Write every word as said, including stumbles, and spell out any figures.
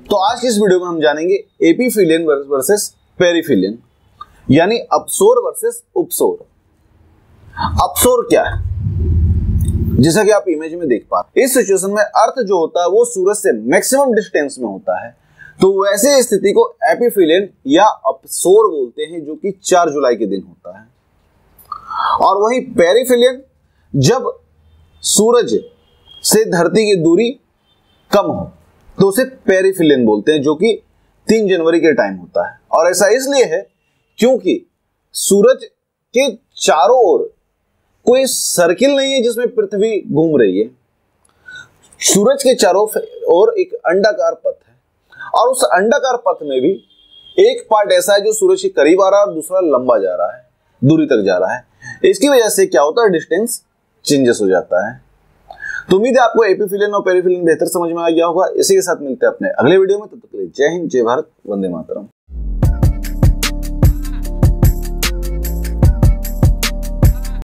तो आज की इस वीडियो में हम जानेंगे एपीफिलियन वर्सेस पेरिफिलियन, यानी अपसोर वर्सेस उपसोर। अपसोर क्या है? जैसा कि आप इमेज में देख पा रहे हैं, इस सिचुएशन में अर्थ जो होता है वो सूरज से मैक्सिमम डिस्टेंस में होता है, तो वैसे स्थिति को एपीफिलियन या अपसोर बोलते हैं, जो कि चार जुलाई के दिन होता है। और वहीं पेरिफिलियन जब सूरज से धरती की दूरी कम हो तो उसे पेरिफिलियन बोलते हैं, जो कि तीन जनवरी के टाइम होता है। और ऐसा इसलिए है क्योंकि सूरज के चारों ओर कोई सर्किल नहीं है जिसमें पृथ्वी घूम रही है। सूरज के चारों ओर एक अंडाकार पथ है, और उस अंडाकार पथ में भी एक पार्ट ऐसा है जो सूरज के करीब आ रहा है और दूसरा लंबा जा रहा है, दूरी तक जा रहा है। इसकी वजह से क्या होता है, डिस्टेंस चेंजेस हो जाता है। तो उम्मीद है आपको एपीफिलियन और पेरिफिलियन बेहतर समझ में आ गया होगा। इसी के साथ मिलते हैं अपने अगले वीडियो में, तब तक के लिए जय हिंद, जय भारत, वंदे मातरम।